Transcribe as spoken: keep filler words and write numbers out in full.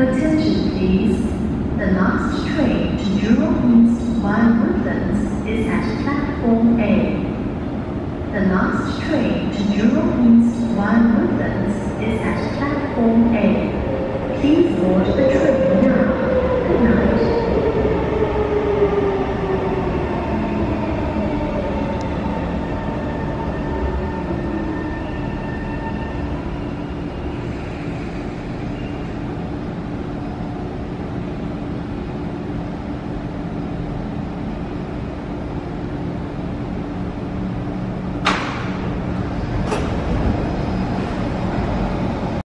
Attention please. The last train to Jurong East via Woodlands is at platform A. The last train to Jurong East via Woodlands is at platform A. Please board the train